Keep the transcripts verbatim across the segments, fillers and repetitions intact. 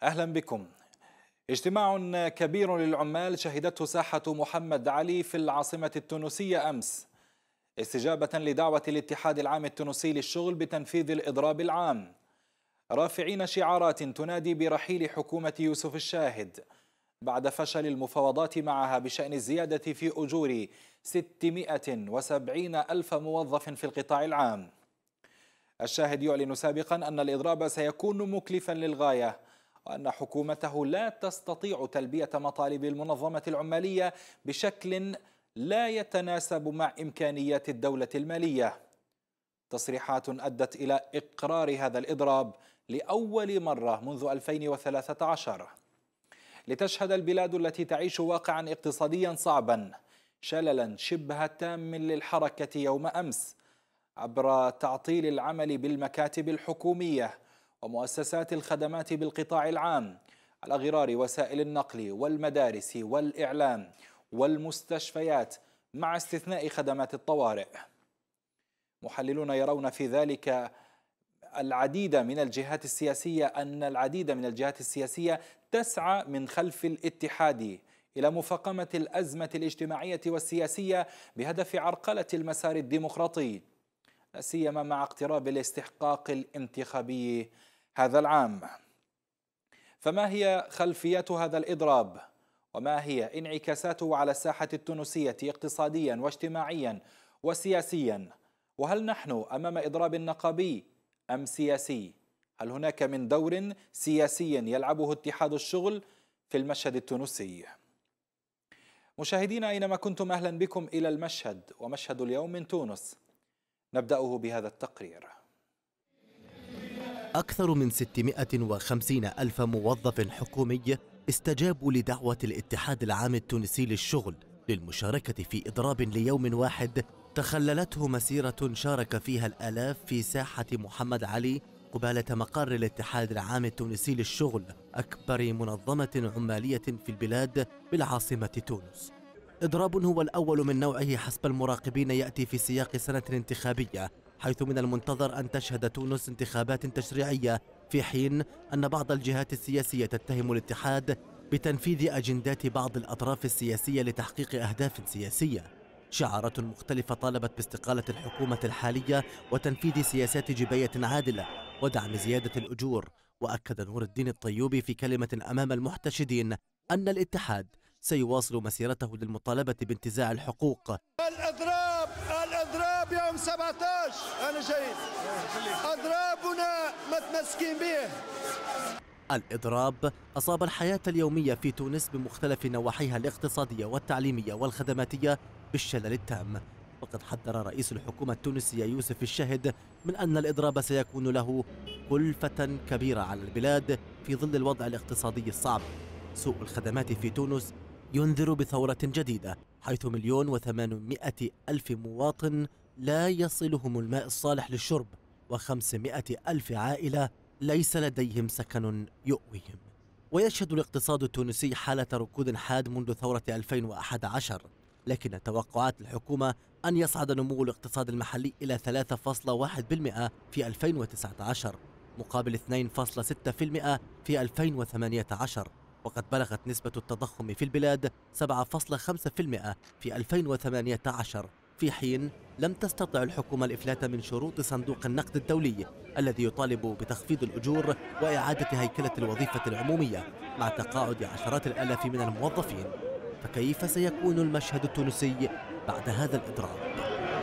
أهلا بكم. اجتماع كبير للعمال شهدته ساحة محمد علي في العاصمة التونسية أمس استجابة لدعوة الاتحاد العام التونسي للشغل بتنفيذ الإضراب العام، رافعين شعارات تنادي برحيل حكومة يوسف الشاهد بعد فشل المفاوضات معها بشأن الزيادة في أجور ستمائة وسبعين ألف موظف في القطاع العام. الشاهد يعلن سابقا أن الإضراب سيكون مكلفا للغاية، وأن حكومته لا تستطيع تلبية مطالب المنظمة العمالية بشكل لا يتناسب مع إمكانيات الدولة المالية. تصريحات أدت إلى إقرار هذا الإضراب لأول مرة منذ ألفين وثلاثة عشر، لتشهد البلاد التي تعيش واقعا اقتصاديا صعبا شللا شبه تام للحركة يوم أمس عبر تعطيل العمل بالمكاتب الحكومية ومؤسسات الخدمات بالقطاع العام على غرار وسائل النقل والمدارس والإعلام والمستشفيات مع استثناء خدمات الطوارئ. محللون يرون في ذلك العديد من الجهات السياسية أن العديد من الجهات السياسية تسعى من خلف الاتحاد إلى مفاقمة الأزمة الاجتماعية والسياسية بهدف عرقلة المسار الديمقراطي، لا سيما مع اقتراب الاستحقاق الانتخابي هذا العام. فما هي خلفيات هذا الإضراب؟ وما هي انعكاساته على الساحة التونسية اقتصاديا واجتماعيا وسياسيا؟ وهل نحن أمام إضراب نقابي أم سياسي؟ هل هناك من دور سياسي يلعبه اتحاد الشغل في المشهد التونسي؟ مشاهدينا أينما كنتم، أهلا بكم إلى المشهد ومشهد اليوم من تونس. نبدأه بهذا التقرير. أكثر من ستمائة وخمسين ألف موظف حكومي استجابوا لدعوة الاتحاد العام التونسي للشغل للمشاركة في إضراب ليوم واحد تخللته مسيرة شارك فيها الآلاف في ساحة محمد علي قبالة مقر الاتحاد العام التونسي للشغل، أكبر منظمة عمالية في البلاد بالعاصمة تونس. إضراب هو الأول من نوعه حسب المراقبين يأتي في سياق سنة انتخابية، حيث من المنتظر أن تشهد تونس انتخابات تشريعية، في حين أن بعض الجهات السياسية تتهم الاتحاد بتنفيذ أجندات بعض الأطراف السياسية لتحقيق أهداف سياسية. شعارات مختلفة طالبت باستقالة الحكومة الحالية وتنفيذ سياسات جباية عادلة ودعم زيادة الأجور. وأكد نور الدين الطيوبي في كلمة أمام المحتشدين أن الاتحاد سيواصل مسيرته للمطالبة بانتزاع الحقوق. الأضراب الأضراب يوم سبعة عشر أنا جيد، أضرابنا متمسكين به. الإضراب أصاب الحياة اليومية في تونس بمختلف نواحيها الاقتصادية والتعليمية والخدماتية بالشلل التام، وقد حذر رئيس الحكومة التونسية يوسف الشاهد من أن الإضراب سيكون له كلفة كبيرة على البلاد في ظل الوضع الاقتصادي الصعب. سوق الخدمات في تونس ينذر بثورة جديدة، حيث مليون وثمانمائة ألف مواطن لا يصلهم الماء الصالح للشرب، وخمسمائة ألف عائلة ليس لديهم سكن يؤويهم. ويشهد الاقتصاد التونسي حالة ركود حاد منذ ثورة ألفين وأحد عشر، لكن توقعات الحكومة أن يصعد نمو الاقتصاد المحلي إلى ثلاثة فاصلة واحد بالمئة في ألفين وتسعة عشر مقابل اثنين فاصلة ستة بالمئة في ألفين وثمانية عشر، وقد بلغت نسبة التضخم في البلاد سبعة فاصلة خمسة بالمئة في ألفين وثمانية عشر، في حين لم تستطع الحكومة الإفلات من شروط صندوق النقد الدولي الذي يطالب بتخفيض الأجور وإعادة هيكلة الوظيفة العمومية مع تقاعد عشرات الآلاف من الموظفين. فكيف سيكون المشهد التونسي بعد هذا الإضراب؟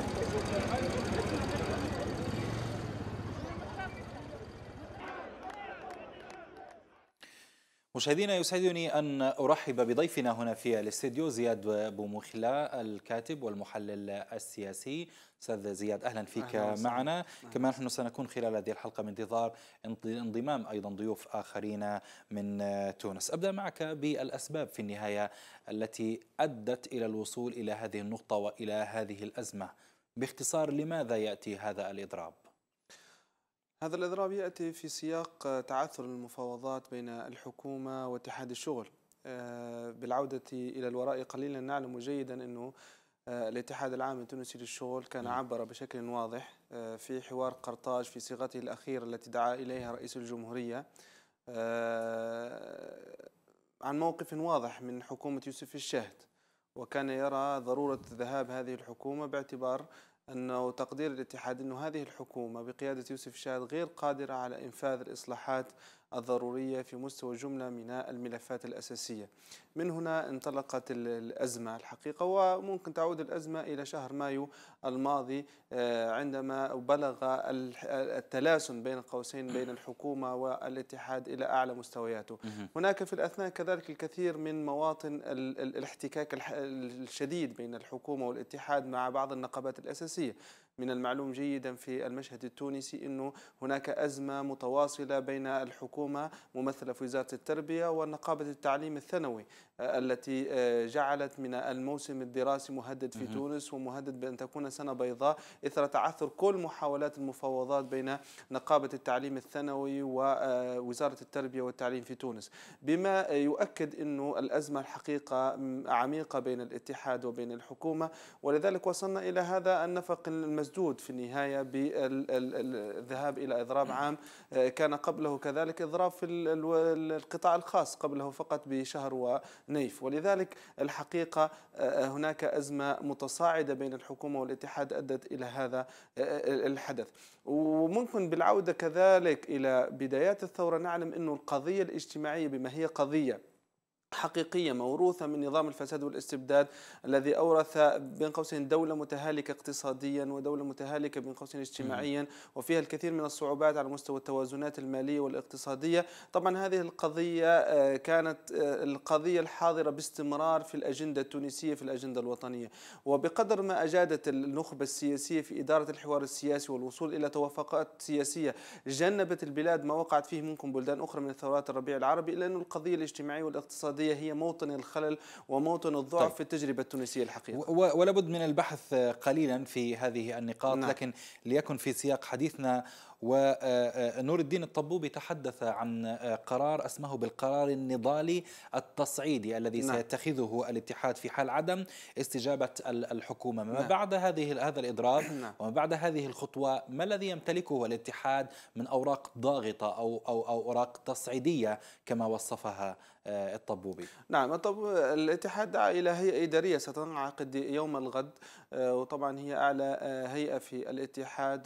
مشاهدينا، يسعدني أن أرحب بضيفنا هنا في الاستديو زياد بومخلا، الكاتب والمحلل السياسي. أستاذ زياد، أهلا فيك أهلا معنا. أهلا. كما نحن سنكون خلال هذه الحلقة بانتظار انضمام أيضا ضيوف آخرين من تونس. أبدأ معك بالأسباب في النهاية التي أدت إلى الوصول إلى هذه النقطة وإلى هذه الأزمة. باختصار، لماذا يأتي هذا الإضراب؟ هذا الإضراب يأتي في سياق تعثر المفاوضات بين الحكومة واتحاد الشغل. بالعودة إلى الوراء قليلا نعلم جيدا أنه الاتحاد العام التونسي للشغل كان عبر بشكل واضح في حوار قرطاج في صيغته الأخيرة التي دعا إليها رئيس الجمهورية عن موقف واضح من حكومة يوسف الشاهد، وكان يرى ضرورة ذهاب هذه الحكومة باعتبار أنه تقدير الاتحاد أن هذه الحكومة بقيادة يوسف الشاهد غير قادرة على إنفاذ الإصلاحات الضرورية في مستوى جملة من الملفات الأساسية. من هنا انطلقت الأزمة الحقيقة، وممكن تعود الأزمة إلى شهر مايو الماضي عندما بلغ التلاسن بين قوسين بين الحكومة والاتحاد إلى أعلى مستوياته. هناك في الأثناء كذلك الكثير من مواطن الاحتكاك الشديد بين الحكومة والاتحاد مع بعض النقابات الأساسية. من المعلوم جيدا في المشهد التونسي أنه هناك أزمة متواصلة بين الحكومة ممثلة في وزارة التربية ونقابة التعليم الثانوي التي جعلت من الموسم الدراسي مهدد في تونس، ومهدد بأن تكون سنة بيضاء إثر تعثر كل محاولات المفاوضات بين نقابة التعليم الثانوي ووزارة التربية والتعليم في تونس، بما يؤكد أنه الأزمة الحقيقة عميقة بين الاتحاد وبين الحكومة. ولذلك وصلنا إلى هذا النفق المسدود في النهاية بالذهاب إلى إضراب عام كان قبله كذلك إضراب في القطاع الخاص قبله فقط بشهر ونيف. ولذلك الحقيقة هناك أزمة متصاعدة بين الحكومة والاتحاد أدت إلى هذا الحدث. وممكن بالعودة كذلك إلى بدايات الثورة نعلم أن القضية الاجتماعية بما هي قضية حقيقية موروثة من نظام الفساد والاستبداد الذي أورث بين قوسين دولة متهالكة اقتصاديا ودولة متهالكة بين قوسين اجتماعيا، وفيها الكثير من الصعوبات على مستوى التوازنات المالية والاقتصادية. طبعا هذه القضية كانت القضية الحاضرة باستمرار في الأجندة التونسية، في الأجندة الوطنية، وبقدر ما أجادت النخبة السياسية في إدارة الحوار السياسي والوصول إلى توافقات سياسية جنبت البلاد ما وقعت فيه ممكن بلدان أخرى من ثورات الربيع العربي، إلا أن القضية الاجتماعية والاقتصادية هي موطن الخلل وموطن الضعف طيب. في التجربة التونسية الحقيقة. ولابد من البحث قليلا في هذه النقاط. نعم. لكن ليكن في سياق حديثنا، ونور الدين الطبوبي تحدث عن قرار اسمه بالقرار النضالي التصعيدي الذي نعم. سيتخذه الاتحاد في حال عدم استجابة الحكومة. ما نعم. بعد هذه هذا الإضراب نعم. وما بعد هذه الخطوة، ما الذي يمتلكه الاتحاد من أوراق ضاغطة أو أو أو أوراق تصعيدية كما وصفها الطبوبي؟ نعم، طب الاتحاد دعا إلى هيئة إدارية ستنعقد يوم الغد، وطبعا هي أعلى هيئة في الاتحاد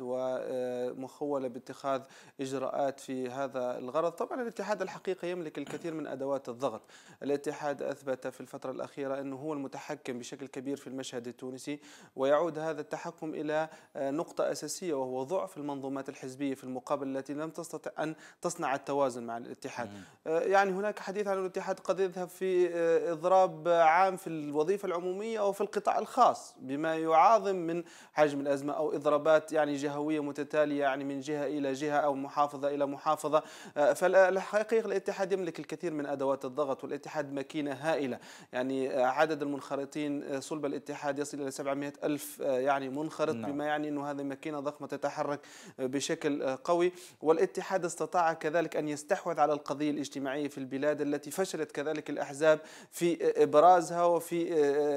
ومخولة باتخاذ إجراءات في هذا الغرض. طبعا الاتحاد الحقيقة يملك الكثير من أدوات الضغط. الاتحاد أثبت في الفترة الأخيرة أنه هو المتحكم بشكل كبير في المشهد التونسي، ويعود هذا التحكم إلى نقطة أساسية وهو ضعف المنظومات الحزبية في المقابل التي لم تستطع أن تصنع التوازن مع الاتحاد. يعني هناك حديث عن الاتحاد قد يذهب في إضراب عام في الوظيفة العمومية أو في القطاع الخاص بما يعاظم من حجم الأزمة، أو إضرابات يعني جهوية متتالية يعني من جهة إلى جهة أو محافظة إلى محافظة. فالحقيقة الاتحاد يملك الكثير من أدوات الضغط، والاتحاد ماكينة هائلة. يعني عدد المنخرطين صلب الاتحاد يصل إلى سبعمائة ألف يعني منخرط، نعم. بما يعني أنه هذه ماكينة ضخمة تتحرك بشكل قوي. والاتحاد استطاع كذلك أن يستحوذ على القضية الاجتماعية في البلاد التي فشلت كذلك الأحزاب في إبرازها وفي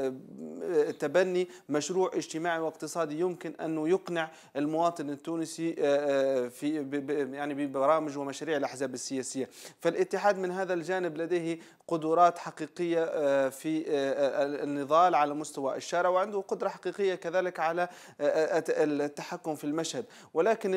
تبني مشروع اجتماعي واقتصادي يمكن أنه يقنع المواطن التونسي في يعني ببرامج ومشاريع الأحزاب السياسية. فالاتحاد من هذا الجانب لديه قدرات حقيقية في النضال على مستوى الشارع، وعنده قدرة حقيقية كذلك على التحكم في المشهد. ولكن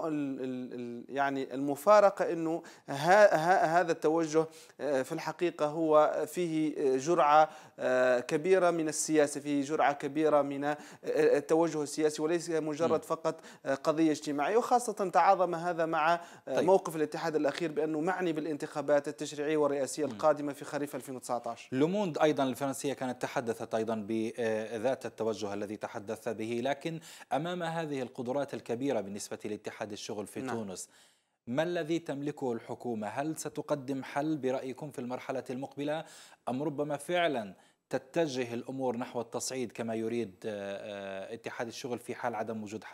يعني المفارقة أنه هذا التوجه في الحقيقة هو فيه جرعة كبيرة من السياسة، فيه جرعة كبيرة من التوجه السياسي، وليس مجرد فقط قضية اجتماعية. وخاصة تعاظم هذا مع طيب. موقف الاتحاد الأخير بأنه معني بالانتخابات التشريعية والرئاسية القادمة في خريف ألفين وتسعة عشر. لوموند أيضا الفرنسية كانت تحدثت أيضا بذات التوجه الذي تحدث به. لكن أمام هذه القدرات الكبيرة بالنسبة لاتحاد الشغل في نعم. تونس، ما الذي تملكه الحكومة؟ هل ستقدم حل برأيكم في المرحلة المقبلة، أم ربما فعلا تتجه الأمور نحو التصعيد كما يريد اتحاد الشغل في حال عدم وجود حل؟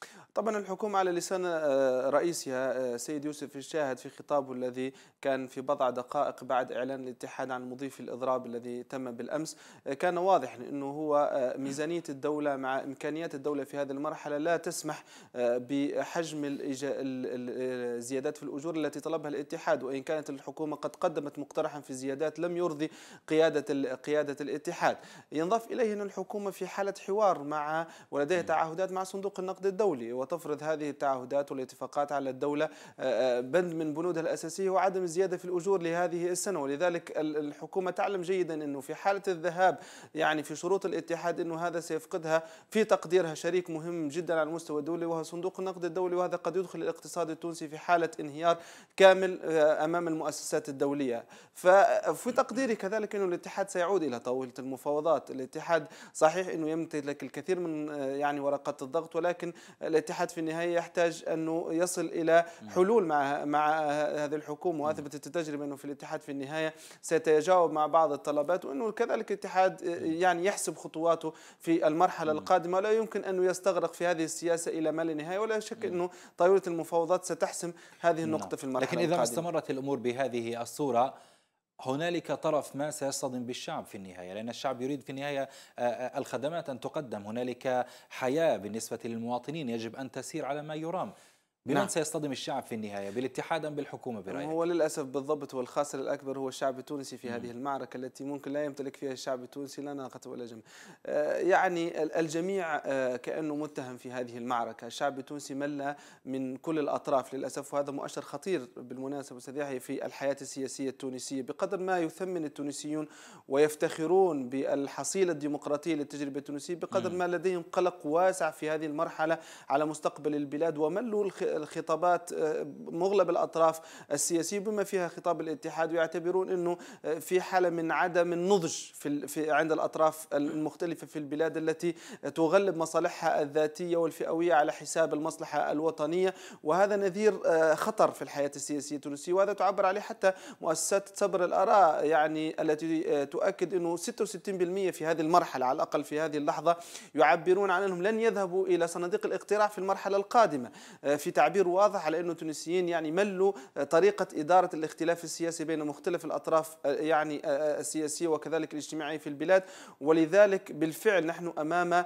طبعا الحكومة على لسان آه، رئيسها آه، سيد يوسف الشاهد في خطابه الذي كان في بضع دقائق بعد إعلان الاتحاد عن مضي الإضراب الذي تم بالأمس، آه، كان واضح أنه هو آه، ميزانية الدولة مع إمكانيات الدولة في هذه المرحلة لا تسمح آه، بحجم الإيجا- ال- ال- الزيادات في الأجور التي طلبها الاتحاد، وإن كانت الحكومة قد قدمت مقترحا في زيادات لم يرضي قيادة ال- قيادة الاتحاد. ينضاف إليه أن الحكومة في حالة حوار مع ولديها تعهدات مع صندوق النقد الدولي، وتفرض هذه التعهدات والاتفاقات على الدولة. آه، آه، بند من بنودها الأساسية هو عدم الزيادة في الأجور لهذه السنة، ولذلك ال- الحكومة تعلم جيدا أنه في حالة الذهاب يعني في شروط الاتحاد أنه هذا سيفقدها في تقديرها شريك مهم جدا على المستوى الدولي وهو صندوق النقد الدولي، وهذا قد يدخل الاقتصاد التونسي في حالة انهيار كامل آه، أمام المؤسسات الدولية. ففي تقديري كذلك أنه الاتحاد سيعود إلى طاولة المفاوضات. الاتحاد صحيح أنه يمتلك الكثير من آه، يعني ورقات الضغط، ولكن الاتحاد في النهاية يحتاج أنه يصل إلى حلول مع مع هذه الحكومة، وأثبتت التجربة أنه في الاتحاد في النهاية سيتجاوب مع بعض الطلبات، وأنه كذلك الاتحاد يعني يحسب خطواته في المرحلة القادمة. لا يمكن أنه يستغرق في هذه السياسة إلى ما لا نهاية، ولا شك أنه طاولة المفاوضات ستحسم هذه النقطة في المرحلة لكن إذا القادمة. استمرت الأمور بهذه الصورة هنالك طرف ما سيصطدم بالشعب في النهاية، لأن الشعب يريد في النهاية الخدمات أن تقدم، هنالك حياة بالنسبة للمواطنين يجب أن تسير على ما يرام. بمن نعم. سيصطدم الشعب في النهاية، بالاتحاد أم بالحكومة برأيك؟ هو للأسف بالضبط هو الخاسر الأكبر هو الشعب التونسي في هذه المعركة التي ممكن لا يمتلك فيها الشعب التونسي لا ناقة ولا جمل. آه يعني الجميع آه كأنه متهم في هذه المعركة. الشعب التونسي مل من كل الأطراف للأسف، وهذا مؤشر خطير بالمناسبة أستاذ يحيى في الحياة السياسية التونسية. بقدر ما يثمن التونسيون ويفتخرون بالحصيلة الديمقراطية للتجربة التونسية، بقدر ما لديهم قلق واسع في هذه المرحلة على مستقبل البلاد، وملوا الخطابات مغلب الأطراف السياسية بما فيها خطاب الاتحاد، ويعتبرون أنه في حالة من عدم النضج في في عند الأطراف المختلفة في البلاد التي تغلب مصالحها الذاتية والفئوية على حساب المصلحة الوطنية، وهذا نذير خطر في الحياة السياسية التونسية، وهذا تعبر عليه حتى مؤسسات صبر الآراء يعني التي تؤكد أنه ستة وستين بالمئة في هذه المرحلة على الأقل في هذه اللحظة يعبرون عن أنهم لن يذهبوا إلى صناديق الاقتراع في المرحلة القادمة، في تعبير واضح على أن التونسيين يعني ملوا طريقة إدارة الاختلاف السياسي بين مختلف الأطراف يعني السياسية وكذلك الاجتماعية في البلاد. ولذلك بالفعل نحن أمام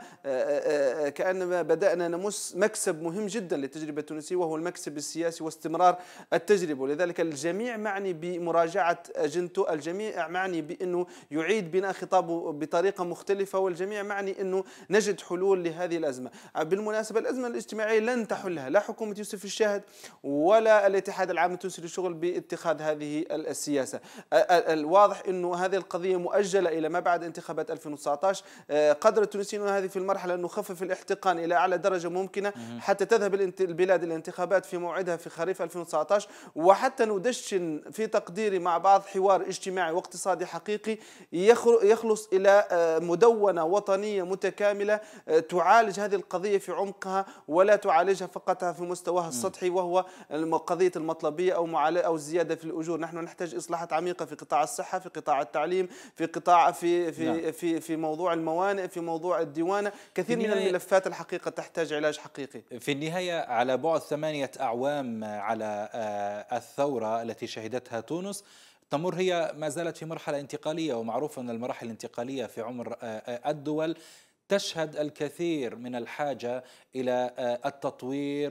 كأنما بدأنا نمس مكسب مهم جدا للتجربة التونسية، وهو المكسب السياسي واستمرار التجربة. ولذلك الجميع معني بمراجعة أجندته، الجميع معني بأنه يعيد بناء خطابه بطريقة مختلفة، والجميع معني أنه نجد حلول لهذه الأزمة. بالمناسبة الأزمة الاجتماعية لن تحلها لا حكومة يوسف الشاهد ولا الاتحاد العام التونسي للشغل باتخاذ هذه السياسة. الواضح أنه هذه القضية مؤجلة إلى ما بعد انتخابات ألفين وتسعة عشر. قدر التونسيين هذه في المرحلة أن نخفف الاحتقان إلى أعلى درجة ممكنة حتى تذهب البلاد الانتخابات في موعدها في خريف ألفين وتسعة عشر، وحتى ندشن في تقديري مع بعض حوار اجتماعي واقتصادي حقيقي يخلص إلى مدونة وطنية متكاملة تعالج هذه القضية في عمقها ولا تعالجها فقط في مستواها السطحي، وهو قضية المطلبية أو معالجة أو الزيادة في الأجور. نحن نحتاج إصلاحات عميقة في قطاع الصحة، في قطاع التعليم، في قطاع في في نعم. في في موضوع الموانئ، في موضوع الديوانة. كثير من الملفات الحقيقة تحتاج علاج حقيقي. في النهاية على بعد ثمانية أعوام على الثورة التي شهدتها تونس، تمر هي ما زالت في مرحلة انتقالية، ومعروف أن المراحل الانتقالية في عمر الدول تشهد الكثير من الحاجة إلى التطوير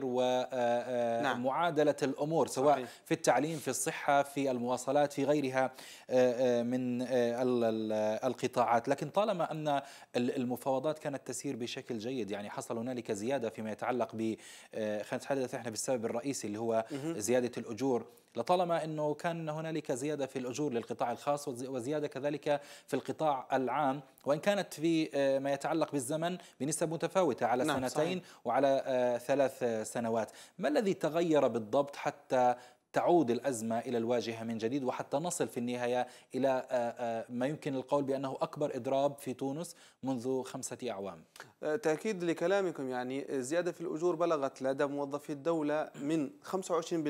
ومعادلة الأمور، سواء صحيح. في التعليم، في الصحة، في المواصلات، في غيرها من القطاعات. لكن طالما أن المفاوضات كانت تسير بشكل جيد، يعني حصل هنالك زيادة فيما يتعلق ب خلينا نتحدث احنا بالسبب الرئيسي اللي هو زيادة الأجور، لطالما أنه كان هنالك زيادة في الأجور للقطاع الخاص وزيادة كذلك في القطاع العام، وإن كانت في ما يتعلق بالزمن بنسب متفاوتة على نعم سنتين صحيح. وعلى ثلاث سنوات. ما الذي تغير بالضبط حتى تعود الأزمة إلى الواجهة من جديد، وحتى نصل في النهاية إلى ما يمكن القول بأنه أكبر إضراب في تونس منذ خمسة أعوام؟ تأكيد لكلامكم، يعني زيادة في الأجور بلغت لدى موظفي الدولة من خمسة وعشرين بالمئة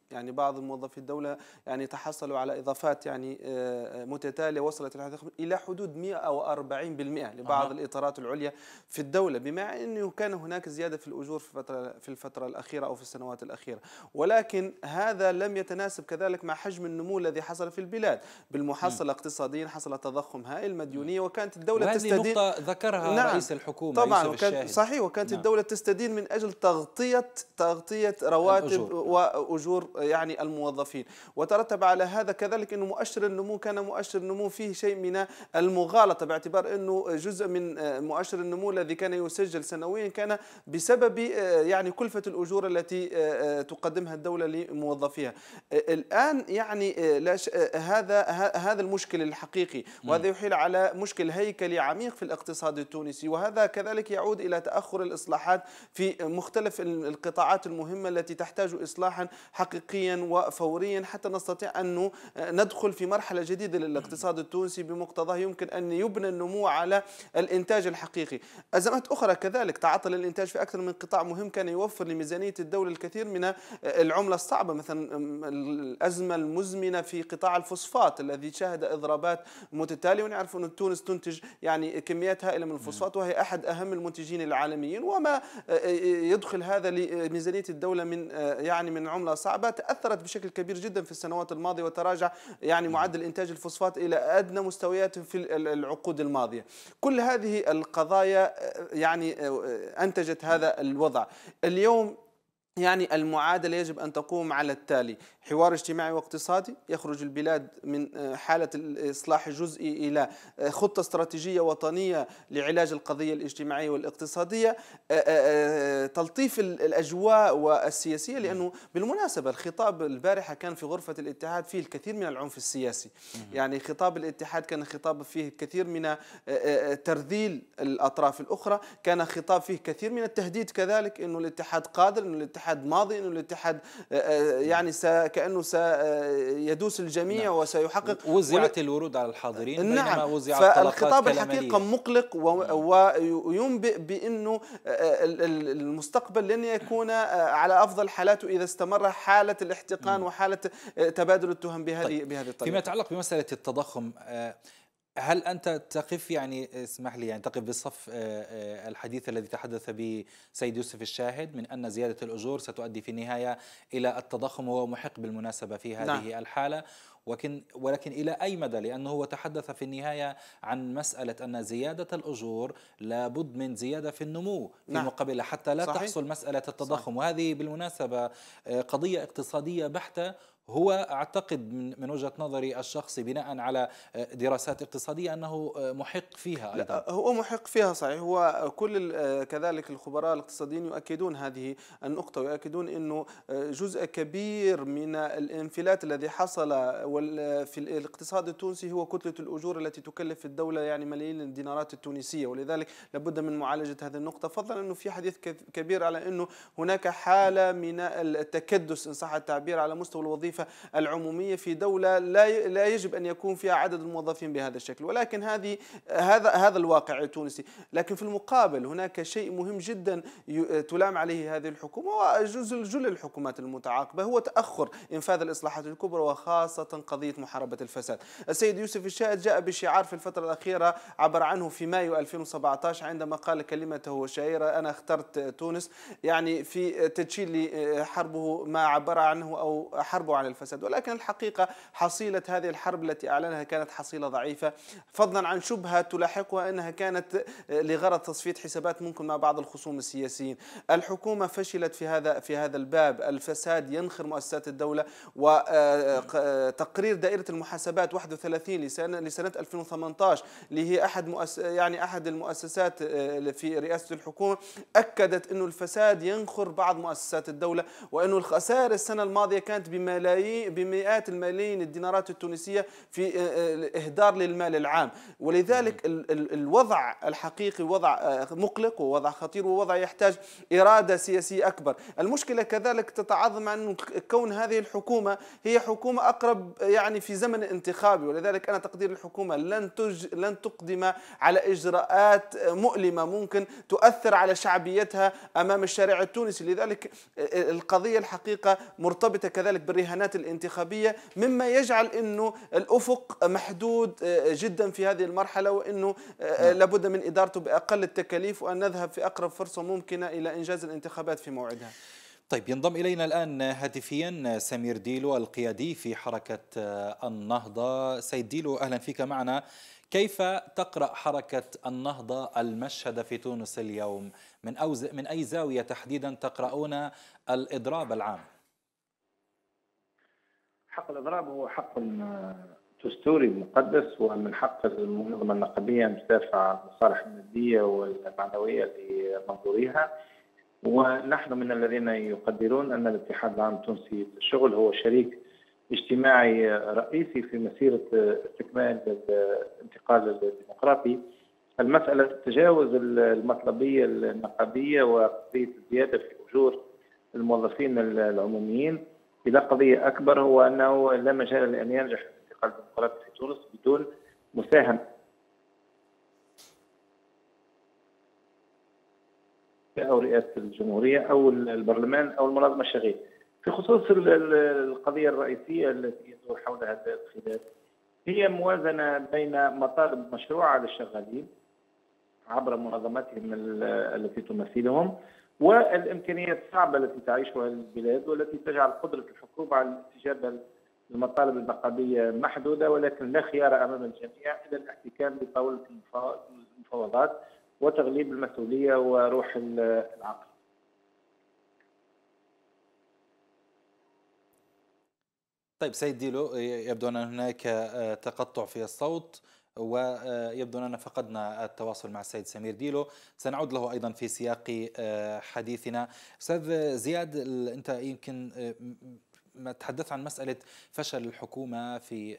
يعني بعض الموظفي الدولة يعني تحصلوا على إضافات يعني متتالية وصلت إلى حدود مئة وأربعين بالمئة لبعض أه. الإطارات العليا في الدولة، بما أنه كان هناك زيادة في الأجور في الفترة في الفترة الأخيرة أو في السنوات الأخيرة، ولكن هذا لم يتناسب كذلك مع حجم النمو الذي حصل في البلاد. بالمحصلة اقتصاديا حصل تضخم هائل، مديونية، وكانت الدولة تستدين. وهذه نقطة ذكرها نعم. رئيس الحكومة طبعا يوسف وكانت الشاهد. صحيح، وكانت نعم. الدولة تستدين من أجل تغطية تغطية رواتب الأجور. وأجور يعني الموظفين، وترتب على هذا كذلك أنه مؤشر النمو كان مؤشر النمو فيه شيء من المغالطة، باعتبار أنه جزء من مؤشر النمو الذي كان يسجل سنويا كان بسبب يعني كلفة الأجور التي تقدمها الدولة لموظفيها. الآن يعني لا ش... هذا هذا المشكل الحقيقي، وهذا يحيل على مشكل هيكلي عميق في الاقتصاد التونسي، وهذا كذلك يعود إلى تأخر الإصلاحات في مختلف القطاعات المهمة التي تحتاج إصلاحا حقيقيا وفوريا حتى نستطيع أن ندخل في مرحلة جديدة للاقتصاد التونسي بمقتضاه يمكن أن يبنى النمو على الإنتاج الحقيقي. أزمات أخرى كذلك، تعطل الإنتاج في أكثر من قطاع مهم كان يوفر لميزانية الدولة الكثير من العملة الصعبة، مثلا الأزمة المزمنة في قطاع الفوسفات الذي شهد إضرابات متتالية، ونعرف أن تونس تنتج يعني كميات هائلة من الفوسفات وهي أحد أهم المنتجين العالميين، وما يدخل هذا لميزانية الدولة من يعني من عملة صعبة تأثرت بشكل كبير جدا في السنوات الماضية، وتراجع يعني معدل إنتاج الفوسفات إلى أدنى مستوياته في العقود الماضية. كل هذه القضايا يعني أنتجت هذا الوضع. اليوم يعني المعادلة يجب أن تقوم على التالي: حوار اجتماعي واقتصادي، يخرج البلاد من حالة الإصلاح الجزئي إلى خطة استراتيجية وطنية لعلاج القضية الاجتماعية والاقتصادية، تلطيف الأجواء والسياسية، لأنه بالمناسبة الخطاب البارحة كان في غرفة الاتحاد فيه الكثير من العنف السياسي. يعني خطاب الاتحاد كان خطاب فيه الكثير من ترذيل الأطراف الأخرى، كان خطاب فيه كثير من التهديد كذلك، أنه الاتحاد قادر، أنه الاتحاد ماضي، أنه الاتحاد يعني كأنه سيدوس الجميع نعم. وسيحقق. وزعت الورود على الحاضرين نعم. بينما وزعت فالخطاب الحقيقة مقلق وينبئ بأنه المستقبل لن يكون على أفضل حالاته إذا استمر حالة الاحتقان وحالة تبادل التهم بهذه طيب. بهذه الطريقة. فيما يتعلق بمسألة التضخم، هل أنت تقف يعني اسمح لي يعني تقف بصف الحديث الذي تحدث به سيد يوسف الشاهد من أن زيادة الأجور ستؤدي في النهاية إلى التضخم، وهو محق بالمناسبة في هذه نعم. الحالة، ولكن ولكن إلى أي مدى؟ لأنه هو تحدث في النهاية عن مسألة أن زيادة الأجور لابد من زيادة في النمو في نعم. مقابلها حتى لا صحيح. تحصل مسألة التضخم صحيح. وهذه بالمناسبة قضية اقتصادية بحتة، هو أعتقد من وجهة نظري الشخصي بناء على دراسات اقتصادية أنه محق فيها أيضا. لا هو محق فيها صحيح، هو كل كذلك الخبراء الاقتصاديين يؤكدون هذه النقطة، ويؤكدون أنه جزء كبير من الانفلات الذي حصل في الاقتصاد التونسي هو كتلة الأجور التي تكلف الدولة يعني ملايين الدينارات التونسية، ولذلك لابد من معالجة هذه النقطة، فضلا أنه في حديث كبير على أنه هناك حالة من التكدس إن صح التعبير على مستوى الوظيفة العمومية في دولة لا لا يجب أن يكون فيها عدد الموظفين بهذا الشكل، ولكن هذه هذا هذا الواقع التونسي. لكن في المقابل هناك شيء مهم جدا تلام عليه هذه الحكومة وجزء جل الحكومات المتعاقبة، هو تأخر إنفاذ الإصلاحات الكبرى وخاصة قضية محاربة الفساد. السيد يوسف الشاهد جاء بشعار في الفترة الأخيرة عبر عنه في مايو ألفين وسبعة عشر عندما قال كلمته الشهيرة: أنا اخترت تونس، يعني في تدشين حربه ما عبر عنه أو حربه عن الفساد. ولكن الحقيقة حصيلة هذه الحرب التي أعلنها كانت حصيلة ضعيفة، فضلا عن شبهة تلاحقها أنها كانت لغرض تصفية حسابات ممكن مع بعض الخصوم السياسيين. الحكومة فشلت في هذا في هذا الباب، الفساد ينخر مؤسسات الدولة، وتقرير دائرة المحاسبات واحد وثلاثين لسنة لسنة ألفين وثمانية عشر اللي هي أحد مؤس يعني أحد المؤسسات في رئاسة الحكومة أكدت أنه الفساد ينخر بعض مؤسسات الدولة، وأنه الخسائر السنة الماضية كانت بملايين بملايين بمئات الملايين الدينارات التونسية في إهدار للمال العام. ولذلك الوضع الحقيقي وضع مقلق ووضع خطير ووضع يحتاج إرادة سياسية أكبر. المشكلة كذلك تتعاظم عن كون هذه الحكومة هي حكومة أقرب يعني في زمن انتخابي، ولذلك أنا تقدير الحكومة لن تج لن تقدم على إجراءات مؤلمة ممكن تؤثر على شعبيتها أمام الشارع التونسي. لذلك القضية الحقيقة مرتبطة كذلك بالرهانات الانتخابية، مما يجعل أنه الأفق محدود جدا في هذه المرحلة، وأنه لابد من إدارته بأقل التكاليف، وأن نذهب في أقرب فرصة ممكنة إلى إنجاز الانتخابات في موعدها. طيب، ينضم إلينا الآن هاتفيا سمير ديلو القيادي في حركة النهضة. سيد ديلو، أهلا فيك معنا. كيف تقرأ حركة النهضة المشهد في تونس اليوم؟ من, أوز... من أي زاوية تحديدا تقرؤون الإضراب العام؟ حق الإضراب هو حق دستوري مقدس، ومن حق المنظمة النقابية أن تدافع عن المصالح المادية والمعنوية لمنظوريها. ونحن من الذين يقدرون أن الاتحاد العام التونسي للشغل هو شريك اجتماعي رئيسي في مسيرة استكمال الانتقال الديمقراطي. المسألة تتجاوز المطلبية النقابية وقضية الزيادة في أجور الموظفين العموميين إلى قضية أكبر، هو أنه لا مجال لأن ينجح الانتقال الديمقراطي في تونس بدون مساهمة أو رئاسة الجمهورية أو البرلمان أو المنظمة الشغيلة. في خصوص القضية الرئيسية التي يدور حولها هذا الخلاف، هي موازنة بين مطالب مشروعة للشغالين عبر منظماتهم التي تمثلهم والإمكانيات الصعبة التي تعيشها البلاد، والتي تجعل قدرة الحكومة على الاستجابة للمطالب النقابية محدودة، ولكن لا خيار أمام الجميع إلا الاحتكام بطاولة المفاوضات وتغليب المسؤولية وروح العقل. طيب سيد ديلو، يبدو أن هناك تقطع في الصوت، ويبدو أننا فقدنا التواصل مع السيد سمير ديلو. سنعود له أيضا في سياق حديثنا. أستاذ زياد، أنت يمكن ما تحدثت عن مسألة فشل الحكومة في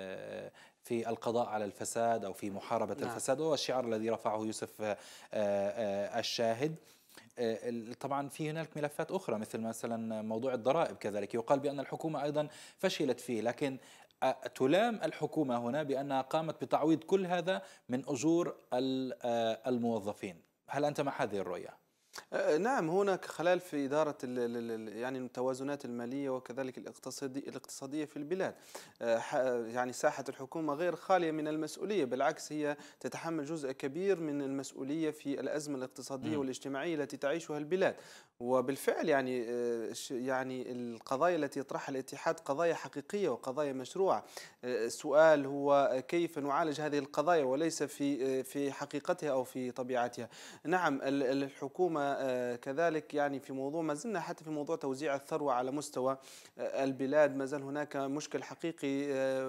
في القضاء على الفساد أو في محاربة نعم. الفساد، وهو الشعار الذي رفعه يوسف الشاهد. طبعا في هناك ملفات أخرى مثل مثلا موضوع الضرائب، كذلك يقال بأن الحكومة أيضا فشلت فيه، لكن تلام الحكومة هنا بأنها قامت بتعويض كل هذا من أجور الموظفين. هل أنت مع هذه الرؤية؟ نعم، هناك خلل في إدارة يعني التوازنات المالية وكذلك الاقتصادية الاقتصادية في البلاد. يعني ساحة الحكومة غير خالية من المسؤولية، بالعكس هي تتحمل جزء كبير من المسؤولية في الأزمة الاقتصادية والاجتماعية التي تعيشها البلاد. وبالفعل يعني يعني القضايا التي يطرحها الاتحاد قضايا حقيقية وقضايا مشروعة. السؤال هو كيف نعالج هذه القضايا وليس في في حقيقتها أو في طبيعتها. نعم، الحكومة كذلك يعني في موضوع ما زلنا حتى في موضوع توزيع الثروة على مستوى البلاد ما زال هناك مشكل حقيقي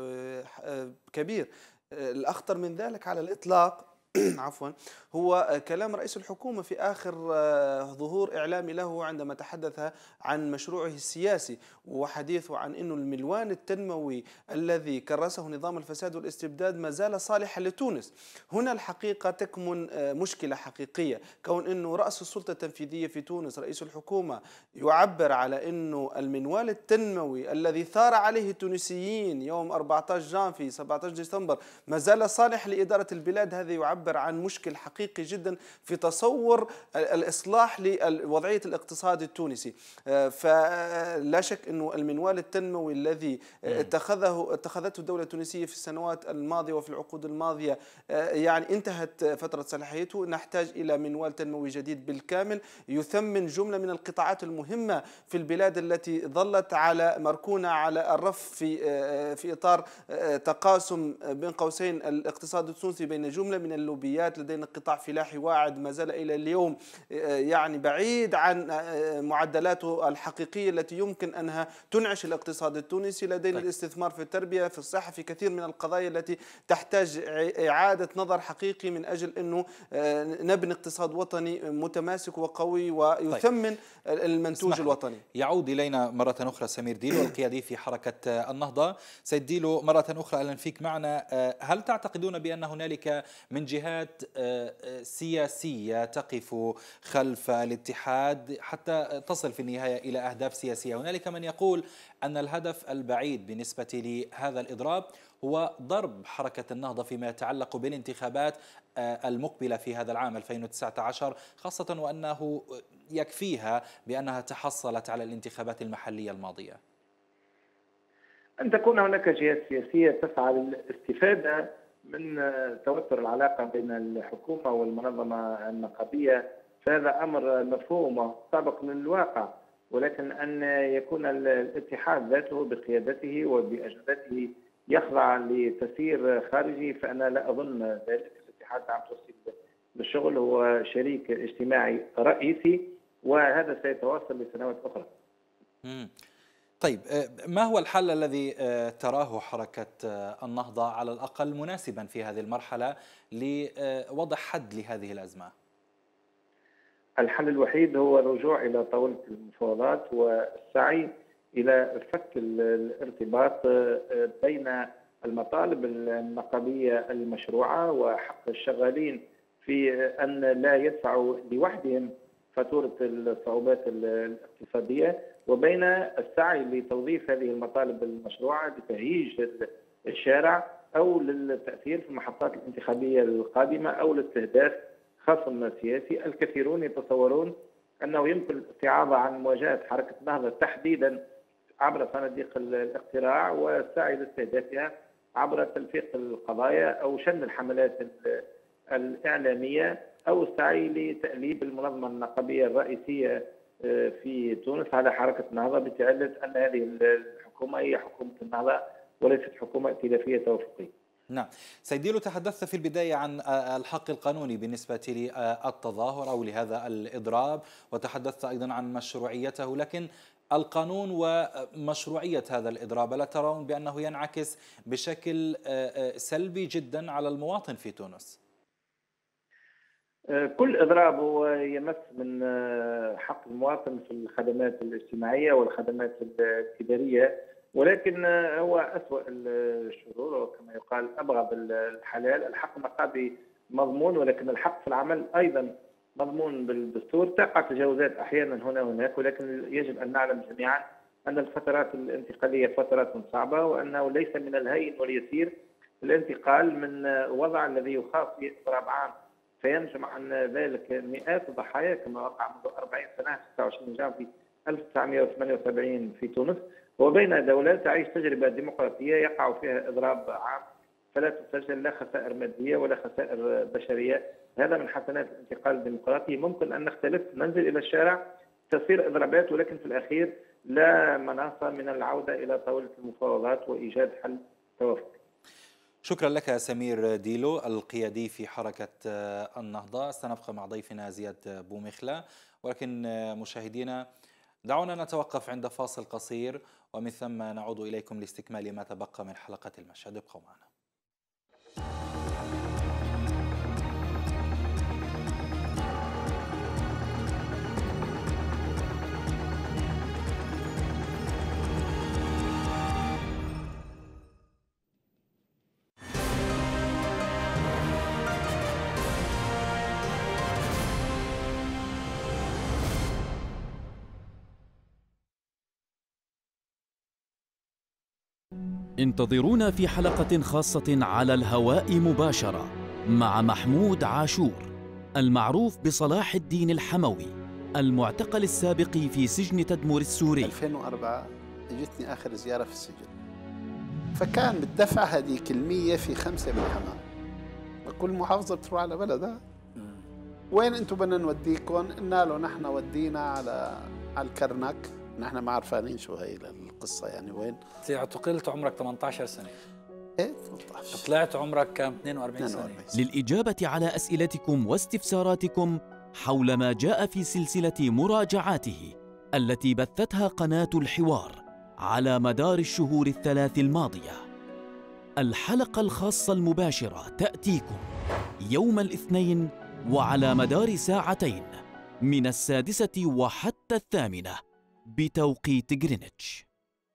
كبير. الأخطر من ذلك على الإطلاق عفوا هو كلام رئيس الحكومة في آخر ظهور إعلامي له عندما تحدث عن مشروعه السياسي وحديثه عن أنه الملوان التنموي الذي كرسه نظام الفساد والاستبداد ما زال صالحا لتونس. هنا الحقيقة تكمن مشكلة حقيقية، كون أنه رأس السلطة التنفيذية في تونس رئيس الحكومة يعبر على أنه المنوال التنموي الذي ثار عليه التونسيين يوم أربعة عشر جانفي سبعة عشر ديسمبر ما زال صالح لإدارة البلاد. هذا يعبر عن مشكل حقيقي جدا في تصور الإصلاح لوضعية الاقتصاد التونسي. فلا شك أنه المنوال التنموي الذي اتخذه اتخذته الدولة التونسية في السنوات الماضية وفي العقود الماضية يعني انتهت فترة صلاحيته. نحتاج إلى منوال تنموي جديد بالكامل يثمن جملة من القطاعات المهمة في البلاد التي ظلت على مركونة على الرف في في إطار تقاسم بين قوسين الاقتصاد التونسي بين جملة من المندوبيات، لدينا قطاع فلاحي واعد ما زال إلى اليوم يعني بعيد عن معدلاته الحقيقية التي يمكن أنها تنعش الاقتصاد التونسي. لدينا طيب. الاستثمار في التربية، في الصحة، في كثير من القضايا التي تحتاج إعادة نظر حقيقي من أجل أنه نبني اقتصاد وطني متماسك وقوي ويثمن طيب. المنتوج الوطني. يعود إلينا مرة أخرى سمير ديلو القيادي في حركة النهضة. سيد ديلو مرة أخرى أهلا فيك معنا. هل تعتقدون بأن هنالك من جهات سياسية تقف خلف الاتحاد حتى تصل في النهاية إلى أهداف سياسية؟ هنالك من يقول أن الهدف البعيد بالنسبة لهذا الإضراب هو ضرب حركة النهضة فيما يتعلق بالانتخابات المقبلة في هذا العام ألفين وتسعة عشر، خاصة وأنه يكفيها بأنها تحصلت على الانتخابات المحلية الماضية. أن تكون هناك جهات سياسية تسعى للاستفادة من توتر العلاقة بين الحكومة والمنظمة النقابية، فهذا أمر مفهوم وسابق للواقع، ولكن أن يكون الاتحاد ذاته بقيادته وبأجندته يخضع لتسيير خارجي فأنا لا أظن ذلك. الاتحاد عم توصل بالشغل، هو شريك اجتماعي رئيسي وهذا سيتواصل لسنوات أخرى. مم. طيب ما هو الحل الذي تراه حركة النهضة على الأقل مناسبا في هذه المرحلة لوضع حد لهذه الأزمة؟ الحل الوحيد هو الرجوع إلى طاولة المفاوضات والسعي إلى فك الارتباط بين المطالب النقابية المشروعة وحق الشغالين في أن لا يدفعوا لوحدهم فاتورة الصعوبات الاقتصادية، وبين السعي لتوظيف هذه المطالب المشروعة لتهييج الشارع أو للتأثير في المحطات الانتخابية القادمة أو لاستهداف خصم سياسي. الكثيرون يتصورون أنه يمكن الاستعاضة عن مواجهة حركة النهضة تحديدا عبر صناديق الاقتراع والسعي لاستهدافها عبر تلفيق القضايا أو شن الحملات الإعلامية أو السعي لتأليب المنظمة النقابية الرئيسية في تونس على حركة النهضة بتعلة أن هذه الحكومة هي حكومة النهضة وليست حكومة ائتلافية توافقية. نعم سيد ديلو، تحدثت في البداية عن الحق القانوني بالنسبة للتظاهر أو لهذا الإضراب، وتحدثت أيضا عن مشروعيته، لكن القانون ومشروعية هذا الإضراب ألا ترون بأنه ينعكس بشكل سلبي جدا على المواطن في تونس؟ كل إضراب هو يمس من حق المواطن في الخدمات الاجتماعية والخدمات الإدارية، ولكن هو أسوأ الشرور وكما يقال أبغض الحلال. الحق النقابي مضمون، ولكن الحق في العمل أيضا مضمون بالدستور. تقع تجاوزات أحيانا هنا وهناك، ولكن يجب أن نعلم جميعا أن الفترات الانتقالية فترات صعبة، وأنه ليس من الهين واليسير الانتقال من وضع الذي يخاف به إضراب عام فينجم عن ذلك مئات الضحايا كما وقع منذ أربعين سنة ستة وعشرين جانفي ألف وتسعمئة وثمانية وسبعين في تونس، وبين دولة تعيش تجربة ديمقراطية يقع فيها إضراب عام فلا تسجل لا خسائر مادية ولا خسائر بشرية. هذا من حسنات الانتقال الديمقراطي. ممكن أن نختلف، ننزل إلى الشارع، تصير إضرابات، ولكن في الأخير لا مناص من العودة إلى طاولة المفاوضات وإيجاد حل توافقي. شكرا لك سمير ديلو القيادي في حركة النهضة. سنبقى مع ضيفنا زياد بومخلة، ولكن مشاهدينا دعونا نتوقف عند فاصل قصير ومن ثم نعود إليكم لاستكمال ما تبقى من حلقة المشهد. ابقوا معنا. انتظرونا في حلقة خاصة على الهواء مباشرة مع محمود عاشور المعروف بصلاح الدين الحموي المعتقل السابق في سجن تدمر السوري. ألفين وأربعة اجتني آخر زيارة في السجن، فكان بالدفع هذيك المية في خمسة من حمام. كل محافظة بتروح على بلدها، وين انتم بدنا نوديكم؟ قلنا له نحن ودينا على على الكرنك، نحن ما عرفانين شو هي القصة يعني وين. اعتقلت عمرك ثمانية عشر سنة. ايه ثلاثة عشر. طلعت عمرك كم؟ اثنين وأربعين سنة. للإجابة على أسئلتكم واستفساراتكم حول ما جاء في سلسلة مراجعاته التي بثتها قناة الحوار على مدار الشهور الثلاث الماضية. الحلقة الخاصة المباشرة تأتيكم يوم الاثنين وعلى مدار ساعتين من السادسة وحتى الثامنة بتوقيت غرينتش.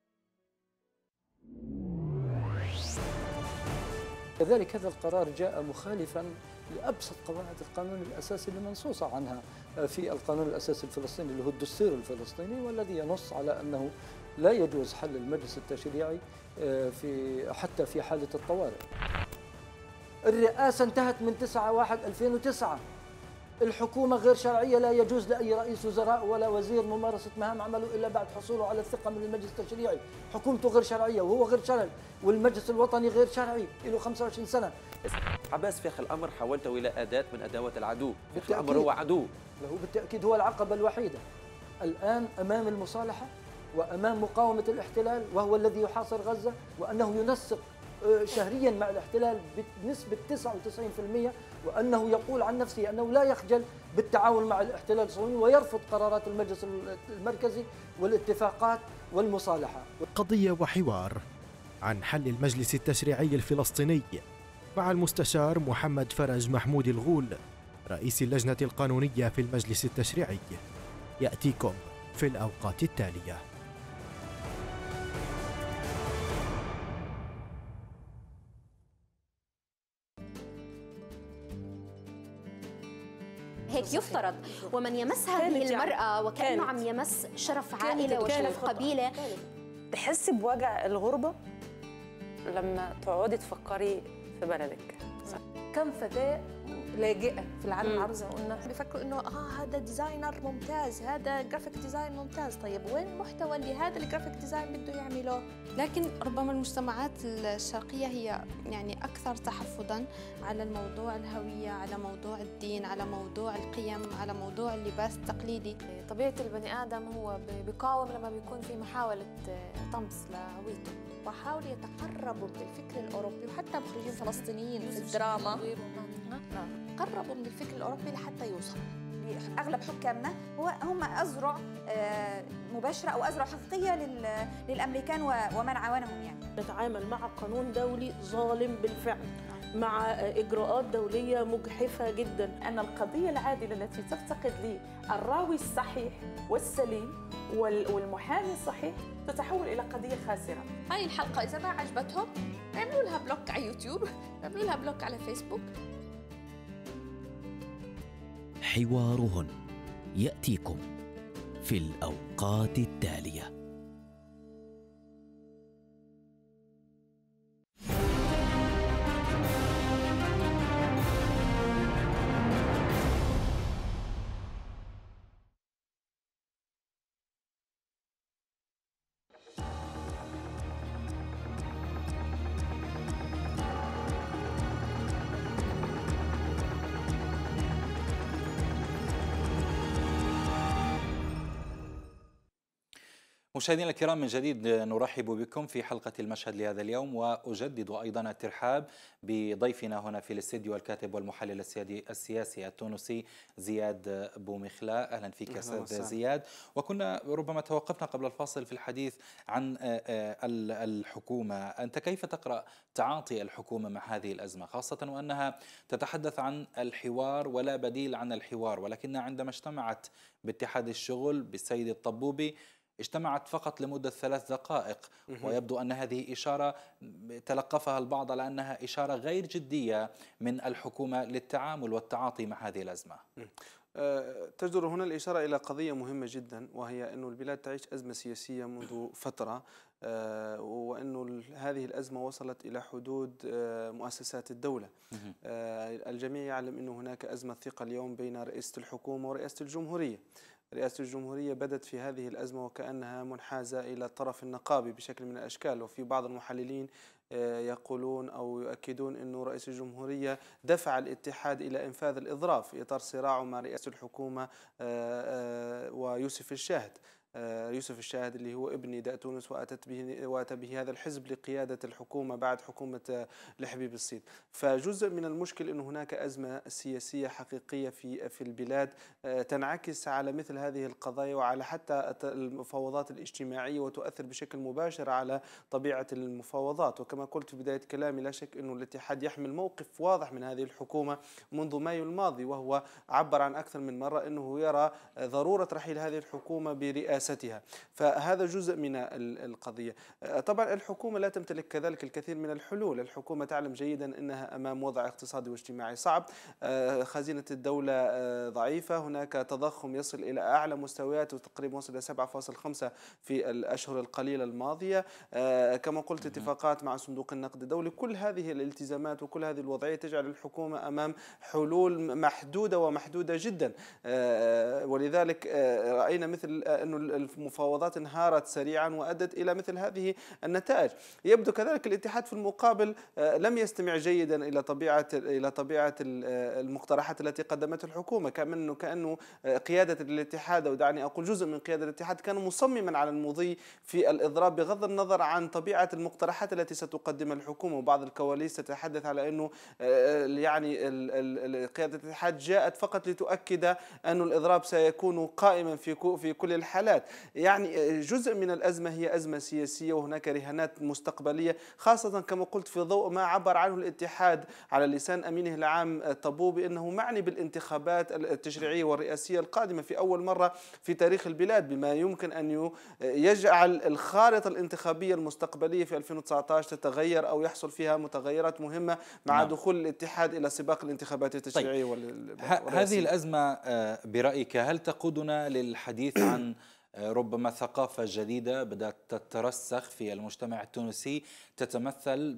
كذلك هذا القرار جاء مخالفاً لأبسط قواعد القانون الأساسي اللي منصوصة عنها في القانون الأساسي الفلسطيني اللي هو الدستور الفلسطيني، والذي ينص على أنه لا يجوز حل المجلس التشريعي في حتى في حالة الطوارئ. الرئاسة انتهت من تسعة واحد ألفين وتسعة. الحكومة غير شرعية، لا يجوز لأي رئيس وزراء ولا وزير ممارسة مهام عمله إلا بعد حصوله على الثقة من المجلس التشريعي. حكومته غير شرعية وهو غير شرعي، والمجلس الوطني غير شرعي له خمسة وعشرين سنة. عباس فخ الأمر حولته إلى أداة من أدوات العدو. فخ الأمر هو عدو. له بالتأكيد هو العقبة الوحيدة الآن أمام المصالحة وأمام مقاومة الاحتلال، وهو الذي يحاصر غزة، وأنه ينسق شهريا مع الاحتلال بنسبة تسعة وتسعين بالمئة، وأنه يقول عن نفسه أنه لا يخجل بالتعاون مع الاحتلال الصهيوني ويرفض قرارات المجلس المركزي والاتفاقات والمصالحة. قضية وحوار عن حل المجلس التشريعي الفلسطيني مع المستشار محمد فرج محمود الغول رئيس اللجنة القانونية في المجلس التشريعي، يأتيكم في الأوقات التالية. هيك يفترض، ومن يمس هذه المرأة وكأنه عم يمس شرف عائلة وشرف قبيلة. تحسي بوجع الغربة لما تقعدي تفكري في بلدك. كم فتاة لاجئة في العالم العربي زي ما قلنا بيفكروا انه اه هذا ديزاينر ممتاز، هذا جرافيك ديزاين ممتاز، طيب وين المحتوى اللي هذا الجرافيك ديزاين بده يعمله؟ لكن ربما المجتمعات الشرقية هي يعني أكثر تحفظاً على الموضوع الهوية، على موضوع الدين، على موضوع القيم، على موضوع اللباس التقليدي. طبيعة البني آدم هو بيقاوم لما بيكون في محاولة طمس لهويته، وحاولوا يتقربوا بالفكر الأوروبي، وحتى مخرجين فلسطينيين في الدراما قربوا من الفكر الأوروبي لحتى يوصلوا. أغلب حكامنا هو هم أذرع مباشرة أو أذرع حقيقية للأمريكان ومن عاونهم. يعني نتعامل مع قانون دولي ظالم بالفعل، مع إجراءات دولية مجحفة جدا. أن القضية العادلة التي تفتقد لي الراوي الصحيح والسليم والمحامي الصحيح تتحول إلى قضية خاسرة. هاي الحلقة إذا ما عجبتهم اعملوا لها بلوك على يوتيوب، اعملوا لها بلوك على فيسبوك. حوارهن يأتيكم في الأوقات التالية. مشاهدينا الكرام، من جديد نرحب بكم في حلقة المشهد لهذا اليوم، وأجدد أيضا الترحاب بضيفنا هنا في الاستديو الكاتب والمحلل السياسي التونسي زياد بومخلا. أهلا فيك أستاذ زياد. وكنا ربما توقفنا قبل الفاصل في الحديث عن الحكومة. أنت كيف تقرأ تعاطي الحكومة مع هذه الأزمة، خاصة وأنها تتحدث عن الحوار ولا بديل عن الحوار، ولكنها عندما اجتمعت باتحاد الشغل بالسيد الطبوبي اجتمعت فقط لمدة ثلاث دقائق، ويبدو أن هذه إشارة تلقفها البعض على أنها إشارة غير جدية من الحكومة للتعامل والتعاطي مع هذه الأزمة. تجدر هنا الإشارة إلى قضية مهمة جدا، وهي أن البلاد تعيش أزمة سياسية منذ فترة، وأن هذه الأزمة وصلت إلى حدود مؤسسات الدولة. الجميع يعلم أن هناك أزمة ثقة اليوم بين رئاسة الحكومة ورئاسة الجمهورية. رئاسة الجمهورية بدت في هذه الأزمة وكأنها منحازة إلى الطرف النقابي بشكل من الأشكال، وفي بعض المحللين يقولون أو يؤكدون أن رئيس الجمهورية دفع الاتحاد إلى إنفاذ الإضراب في إطار صراعه مع رئاسة الحكومة ويوسف الشاهد. يوسف الشاهد اللي هو ابن نداء تونس وأتت به وأتى به هذا الحزب لقيادة الحكومة بعد حكومة لحبيب الصيد. فجزء من المشكل أن هناك أزمة سياسية حقيقية في في البلاد تنعكس على مثل هذه القضايا وعلى حتى المفاوضات الاجتماعية وتؤثر بشكل مباشر على طبيعة المفاوضات. وكما قلت في بداية كلامي لا شك أنه الاتحاد يحمل موقف واضح من هذه الحكومة منذ مايو الماضي، وهو عبر عن أكثر من مرة أنه يرى ضرورة رحيل هذه الحكومة برئاستها. فهذا جزء من القضية. طبعا الحكومة لا تمتلك كذلك الكثير من الحلول. الحكومة تعلم جيدا أنها أمام وضع اقتصادي واجتماعي صعب، خزينة الدولة ضعيفة، هناك تضخم يصل إلى أعلى مستويات وتقريبا وصل إلى سبعة فاصلة خمسة في الأشهر القليلة الماضية. كما قلت اتفاقات مع صندوق النقد الدولي. كل هذه الالتزامات وكل هذه الوضعية تجعل الحكومة أمام حلول محدودة ومحدودة جدا. ولذلك رأينا مثل أن المفاوضات انهارت سريعا وأدت إلى مثل هذه النتائج. يبدو كذلك الاتحاد في المقابل لم يستمع جيدا إلى طبيعة إلى طبيعة المقترحات التي قدمتها الحكومة. كأنه كأنه قيادة الاتحاد، أو دعني أقول جزء من قيادة الاتحاد، كان مصمما على المضي في الإضراب بغض النظر عن طبيعة المقترحات التي ستقدمها الحكومة. وبعض الكواليس تتحدث على أنه يعني قيادة الاتحاد جاءت فقط لتؤكد أن الإضراب سيكون قائما في في كل الحالات. يعني جزء من الأزمة هي أزمة سياسية وهناك رهانات مستقبلية، خاصة كما قلت في ضوء ما عبر عنه الاتحاد على لسان أمينه العام طبو بأنه معني بالانتخابات التشريعية والرئاسية القادمة في أول مرة في تاريخ البلاد، بما يمكن أن يجعل الخارطة الانتخابية المستقبلية في ألفين وتسعة عشر تتغير أو يحصل فيها متغيرات مهمة مع نعم. دخول الاتحاد إلى سباق الانتخابات التشريعية. طيب. والرئاسية. هذه الأزمة برأيك هل تقودنا للحديث عن ربما ثقافة جديدة بدأت تترسخ في المجتمع التونسي تتمثل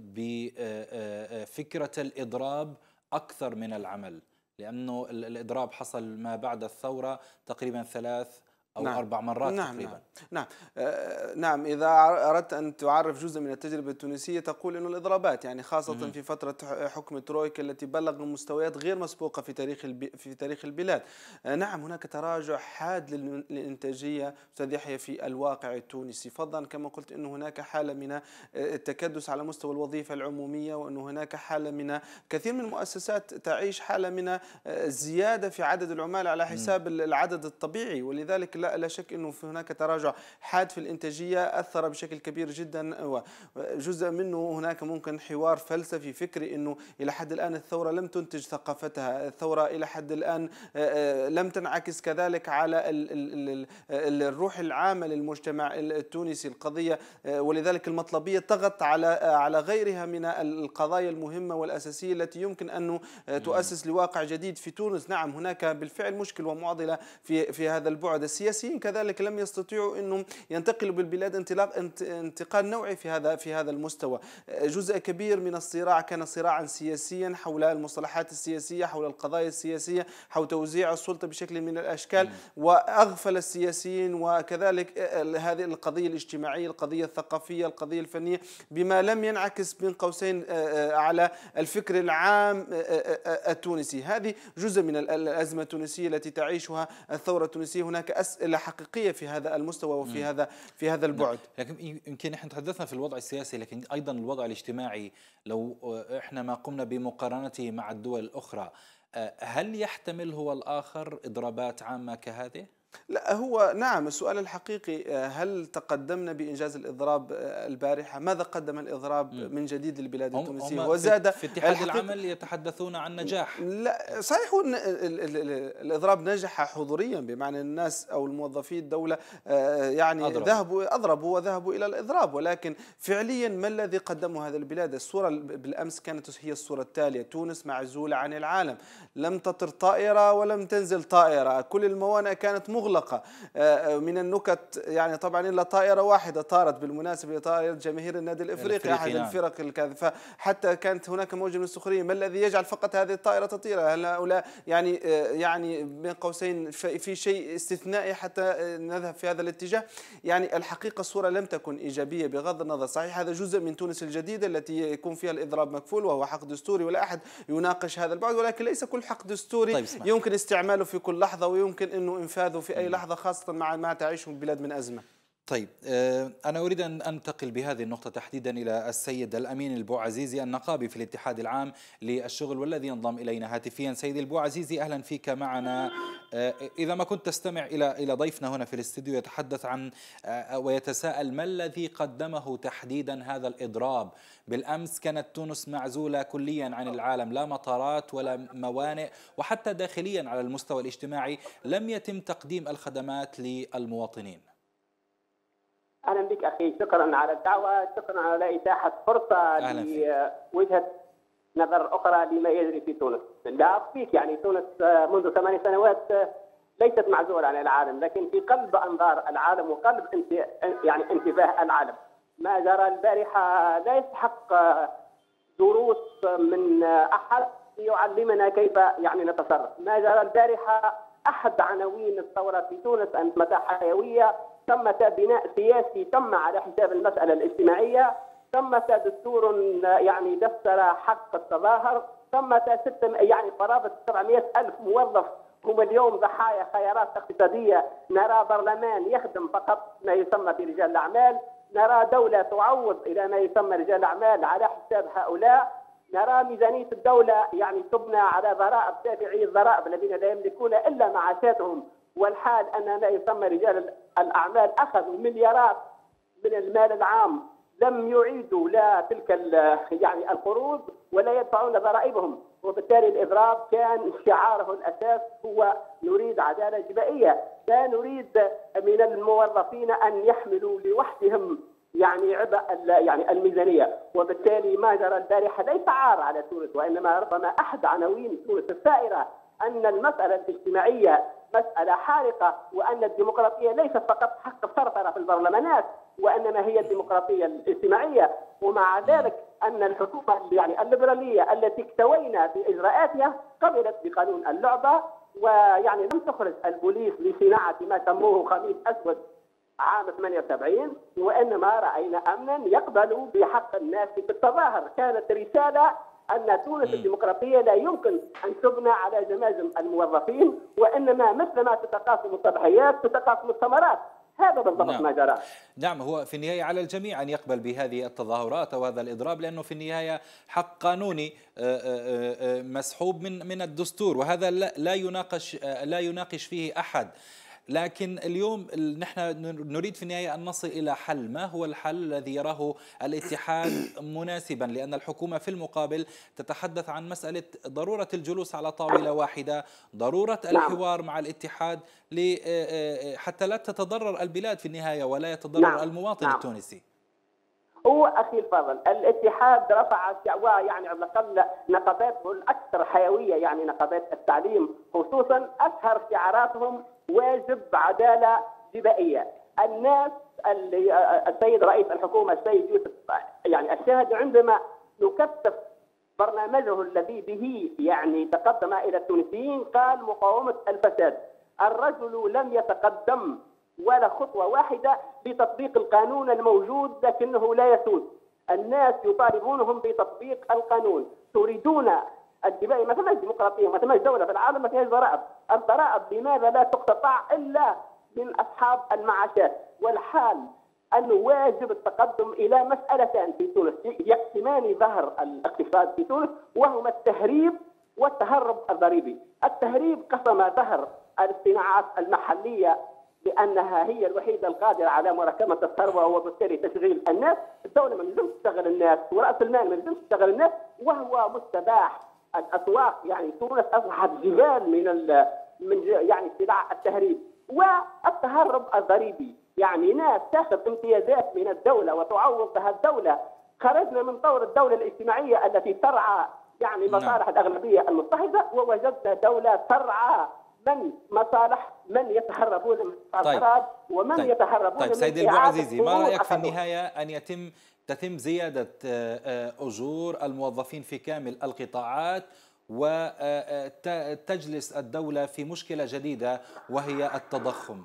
بفكرة الإضراب أكثر من العمل؟ لأنه الإضراب حصل ما بعد الثورة تقريبا ثلاث أو نعم. أربع مرات نعم تقريبا. نعم نعم. آه نعم إذا أردت أن تعرف جزء من التجربة التونسية تقول أنه الإضرابات يعني خاصة مم. في فترة حكم الترويكا التي بلغ مستويات غير مسبوقة في تاريخ في تاريخ البلاد. آه نعم هناك تراجع حاد للإنتاجية أستاذ يحيى في الواقع التونسي، فضلا كما قلت أنه هناك حالة من التكدس على مستوى الوظيفة العمومية، وأنه هناك حالة من كثير من المؤسسات تعيش حالة من زيادة في عدد العمال على حساب مم. العدد الطبيعي. ولذلك لا, لا شك أنه في هناك تراجع حاد في الإنتاجية أثر بشكل كبير جدا، وجزء منه هناك ممكن حوار فلسفي فكري أنه إلى حد الآن الثورة لم تنتج ثقافتها، الثورة إلى حد الآن لم تنعكس كذلك على الروح العامة للمجتمع التونسي القضية، ولذلك المطلبية طغت على على غيرها من القضايا المهمة والأساسية التي يمكن أن تؤسس لواقع جديد في تونس. نعم هناك بالفعل مشكلة ومعضلة في في هذا البعد. السياسيين كذلك لم يستطيعوا انهم ينتقلوا بالبلاد انطلاق انتقال نوعي في هذا في هذا المستوى. جزء كبير من الصراع كان صراعا سياسيا حول المصطلحات السياسيه، حول القضايا السياسيه، حول توزيع السلطه بشكل من الاشكال، واغفل السياسيين وكذلك هذه القضيه الاجتماعيه، القضيه الثقافيه، القضيه الفنيه، بما لم ينعكس بين قوسين على الفكر العام التونسي. هذه جزء من الازمه التونسيه التي تعيشها الثوره التونسيه. هناك أسئلة حقيقية في هذا المستوى وفي مم. هذا في هذا البعد. لكن يمكن احنا تحدثنا في الوضع السياسي، لكن ايضا الوضع الاجتماعي لو احنا ما قمنا بمقارنته مع الدول الاخرى، هل يحتمل هو الاخر اضرابات عامة كهذه؟ لا هو نعم السؤال الحقيقي هل تقدمنا بإنجاز الإضراب البارحة؟ ماذا قدم الإضراب م. من جديد للبلاد التونسية؟ وزاد في اتحاد العمل يتحدثون عن نجاح. لا صحيح الإضراب نجح حضوريا، بمعنى الناس أو الموظفي الدولة يعني أضرب. ذهبوا أضربوا وذهبوا إلى الإضراب، ولكن فعليا ما الذي قدمه هذا البلاد؟ الصورة بالأمس كانت هي الصورة التالية: تونس معزولة عن العالم، لم تطر طائرة ولم تنزل طائرة، كل الموانئ كانت مغلقة. من النكت يعني طبعا إلا طائرة واحدة طارت بالمناسبة، طائرة جماهير النادي الإفريقي أحد نعم. الفرق الكاذبة، حتى كانت هناك موجة من السخرية: ما الذي يجعل فقط هذه الطائرة تطير؟ هل هؤلاء يعني يعني بين قوسين في شيء استثنائي حتى نذهب في هذا الاتجاه؟ يعني الحقيقة الصورة لم تكن إيجابية بغض النظر. صحيح هذا جزء من تونس الجديدة التي يكون فيها الإضراب مكفول وهو حق دستوري ولا أحد يناقش هذا البعد، ولكن ليس كل حق دستوري طيب يمكن استعماله في كل لحظة ويمكن أنه إنفاذه في في أي لحظة، خاصة مع ما تعيشه البلاد من أزمة. طيب أنا أريد أن أنتقل بهذه النقطة تحديدا إلى السيد الأمين البوعزيزي النقابي في الاتحاد العام للشغل والذي ينضم إلينا هاتفيا. سيدي البوعزيزي أهلا فيك معنا. إذا ما كنت تستمع إلى إلى ضيفنا هنا في الاستديو يتحدث عن ويتساءل ما الذي قدمه تحديدا هذا الإضراب. بالأمس كانت تونس معزولة كليا عن العالم، لا مطارات ولا موانئ، وحتى داخليا على المستوى الاجتماعي لم يتم تقديم الخدمات للمواطنين. أهلا بك أخي، شكرا على الدعوة، شكرا على إتاحة فرصة لوجهة نظر أخرى لما يجري في تونس. لا أخفيك يعني تونس منذ ثمان سنوات ليست معزولة عن العالم، لكن في قلب أنظار العالم وقلب يعني انتباه العالم. ما جرى البارحة لا يستحق دروس من أحد يعلمنا كيف يعني نتصرف. ما جرى البارحة أحد عناوين الثورة في تونس أنظمة حيوية، ثمة بناء سياسي تم على حساب المسألة الاجتماعية، ثمة دستور يعني دستر حق التظاهر، ثمة ست يعني قرابة سبعمئة ألف موظف هم اليوم ضحايا خيارات اقتصادية. نرى برلمان يخدم فقط ما يسمى برجال الأعمال، نرى دولة تعوض إلى ما يسمى رجال الأعمال على حساب هؤلاء، نرى ميزانية الدولة يعني تبنى على ضرائب دافعي الضرائب الذين لا يملكون إلا معاشاتهم، والحال أن ما يسمى رجال الأعمال أخذوا مليارات من المال العام لم يعيدوا لا تلك يعني القروض ولا يدفعون ضرائبهم، وبالتالي الإضراب كان شعاره الأساس هو نريد عدالة جبائية، لا نريد من الموظفين أن يحملوا لوحدهم يعني عبء يعني الميزانية. وبالتالي ما جرى البارحة ليس عار على تونس، وإنما ربما أحد عناوين تونس الثائرة أن المسألة الاجتماعية مسألة حارقة، وأن الديمقراطية ليست فقط حق السيطرة في البرلمانات وإنما هي الديمقراطية الاجتماعية. ومع ذلك أن الحكومة يعني الليبرالية التي اكتوينا بإجراءاتها قبلت بقانون اللعبة، ويعني لم تخرج البوليس لصناعة ما سموه خميس أسود عام ثمانية وسبعين، وإنما رأينا أمنا يقبل بحق الناس في التظاهر. كانت رسالة أن تونس الديمقراطية لا يمكن أن تبنى على جماجم الموظفين، وإنما مثلما تتقاسم التضحيات تتقاسم الثمرات. هذا بالضبط نعم. ما جرى. نعم، هو في النهاية على الجميع أن يقبل بهذه التظاهرات أو هذا الإضراب، لأنه في النهاية حق قانوني مسحوب من من الدستور، وهذا لا يناقش لا يناقش فيه أحد. لكن اليوم نحن نريد في النهاية أن نصل إلى حل. ما هو الحل الذي يراه الاتحاد مناسبا؟ لأن الحكومة في المقابل تتحدث عن مسألة ضرورة الجلوس على طاولة واحدة، ضرورة الحوار مع الاتحاد حتى لا تتضرر البلاد في النهاية ولا يتضرر نعم. المواطن نعم. التونسي. هو أخي الفاضل الاتحاد رفع شعواء يعني على الأقل نقاباته الأكثر حيوية، يعني نقابات التعليم خصوصا أشهر شعاراتهم واجب عدالة جبائية. الناس السيد رئيس الحكومة السيد يوسف يعني الشاهد عندما نكثف برنامجه الذي به يعني تقدم إلى التونسيين قال مقاومة الفساد. الرجل لم يتقدم ولا خطوة واحدة بتطبيق القانون الموجود لكنه لا يسود. الناس يطالبونهم بتطبيق القانون. تريدون الجبائي ما ثماش ديمقراطية، ما ثماش دولة في العالم ما فيهاش ضرائب. الضرائب لماذا لا تقتطع إلا من أصحاب المعاشات؟ والحال أنه واجب التقدم إلى مسألتان في تونس يقسمان ظهر الاقتصاد في تونس، وهما التهريب والتهرب الضريبي. التهريب قسم ظهر الصناعات المحلية لأنها هي الوحيدة القادرة على مراكمة الثروة وبالتالي تشغيل الناس. الدولة ما لازمش تشغل الناس ورأس المال ما لازمش تشغل الناس، وهو مستباح. الأسواق يعني تونس أصبحت جبال من ال من يعني سلع التهريب والتهرب الضريبي. يعني ناس تاخذ امتيازات من الدولة وتعوض بها الدولة. خرجنا من طور الدولة الاجتماعية التي ترعى يعني مصالح الأغلبية المضطهدة، ووجدنا دولة ترعى من مصالح من يتهربون من الأفراد ومن طيب. يتهربون طيب من سيد البوعزيزي، ما رأيك في النهاية أن يتم تتم زيادة أجور الموظفين في كامل القطاعات وتجلس الدولة في مشكلة جديدة وهي التضخم؟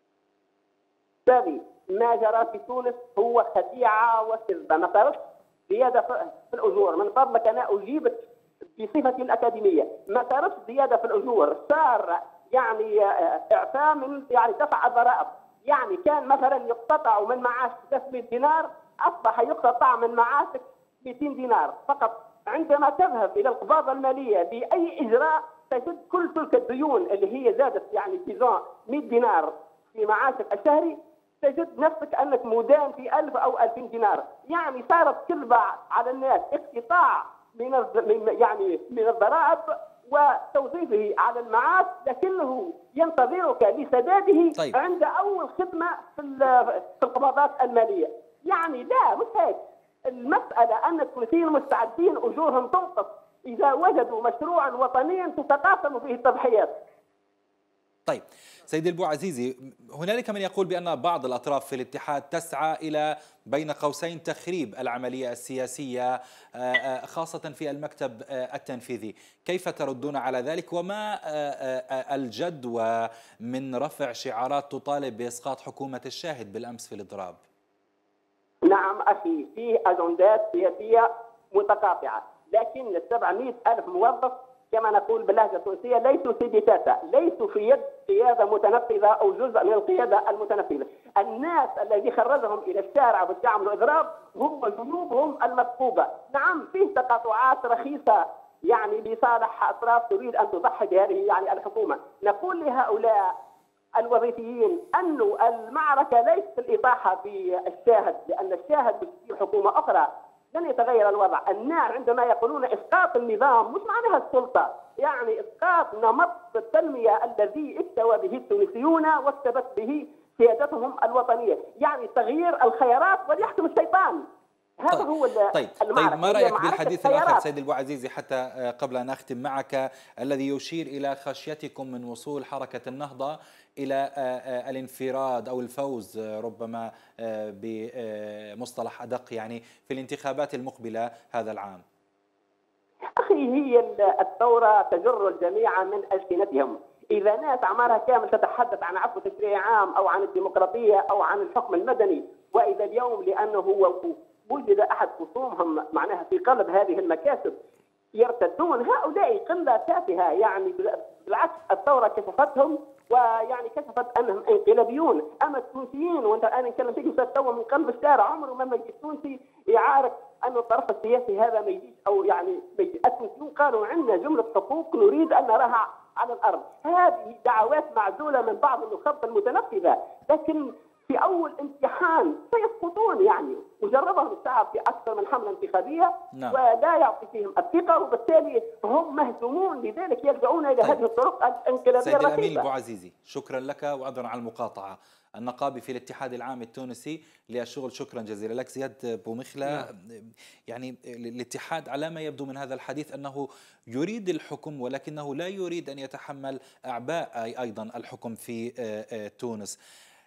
ما جرى في تونس هو خديعة وكذبة. ما صارتش زيادة في الأجور، من فضلك أنا أجيبك بصفتي الأكاديمية. ما صارتش زيادة في الأجور، صار يعني اعفاء من يعني دفع الضرائب. يعني كان مثلا يقتطع من معاش ثلاثمئة دينار اصبح يقتطع من معاشك مئتين دينار فقط. عندما تذهب الى القباضه الماليه باي اجراء تجد كل تلك الديون اللي هي زادت يعني في مئة دينار في معاشك الشهري تجد نفسك انك مدان في ألف او ألفين دينار. يعني صارت كلبة على الناس اقتطاع من يعني من الضرائب وتوظيفه على المعاش، لكنه ينتظرك لسداده طيب. عند اول خدمه في في القبضات الماليه. يعني لا مش هيك المساله، ان التونسيين مستعدين اجورهم تنقص اذا وجدوا مشروعا وطنيا تتقاسم فيه التضحيات. طيب سيدي البوعزيزي، هنالك من يقول بأن بعض الأطراف في الاتحاد تسعى إلى بين قوسين تخريب العملية السياسية خاصة في المكتب التنفيذي، كيف تردون على ذلك؟ وما الجدوى من رفع شعارات تطالب بإسقاط حكومة الشاهد بالأمس في الإضراب؟ نعم أخي، فيه أجندات سياسية متقاطعة، لكن السبعمئة ألف موظف كما نقول باللهجة التونسية ليسوا سيديتاتا، ليسوا في يد قيادة متنفذة أو جزء من القيادة المتنفذة. الناس الذي خرجهم إلى الشارع والدعم والإضراب هم جنوبهم المثقوبة. نعم فيه تقاطعات رخيصة يعني لصالح أطراف تريد أن تضحي بهذه يعني الحكومة. نقول لهؤلاء الوظيفيين أن المعركة ليست الإطاحة بالشاهد، لأن الشاهد بتصير حكومة أخرى لن يتغير الوضع. الناس عندما يقولون إسقاط النظام مش معناها السلطة، يعني إسقاط نمط التنمية الذي استوى به التونسيون واثبت به سيادتهم الوطنية، يعني تغيير الخيارات وليحكم الشيطان. هذا طيب. هو طيب طيب ما رايك بالحديث الاخر سيد البوعزيزي حتى قبل ان اختم معك، الذي يشير الى خشيتكم من وصول حركه النهضه الى الانفراد او الفوز ربما بمصطلح ادق يعني في الانتخابات المقبله هذا العام؟ اخي هي الثوره تجر الجميع من السنتهم. اذا ناس اعمارها كامل تتحدث عن عفو تشريعي عام او عن الديمقراطيه او عن الحكم المدني، واذا اليوم لانه هو وجد أحد خصومهم معناها في قلب هذه المكاسب يرتدون، هؤلاء قلة تافهة. يعني بالعكس الثورة كشفتهم ويعني كشفت أنهم انقلابيون. أما التونسيين، وأنت أنا نتكلم فيك توا من قلب الشارع، عمره ما يجي التونسي يعارك أن الطرف السياسي هذا ما يجيش أو يعني ما يجي. التونسيين قالوا عندنا جملة حقوق نريد أن نراها على الأرض. هذه دعوات معزولة من بعض النخب المتنفذة، لكن في أول امتحان سيسقطون. يعني وجربهم الشعب في أكثر من حملة انتخابية نعم. ولا يعطي فيهم الثقة، وبالتالي هم مهزومون، لذلك يلجؤون إلى طيب. هذه الطرق الانقلابية سيد الأمين البوعزيزي، شكرا لك وعذرا على المقاطعة. النقابي في الاتحاد العام التونسي للشغل، شكرا جزيلا لك. زياد بومخلة نعم. يعني الاتحاد على ما يبدو من هذا الحديث أنه يريد الحكم ولكنه لا يريد أن يتحمل أعباء أيضا الحكم في تونس.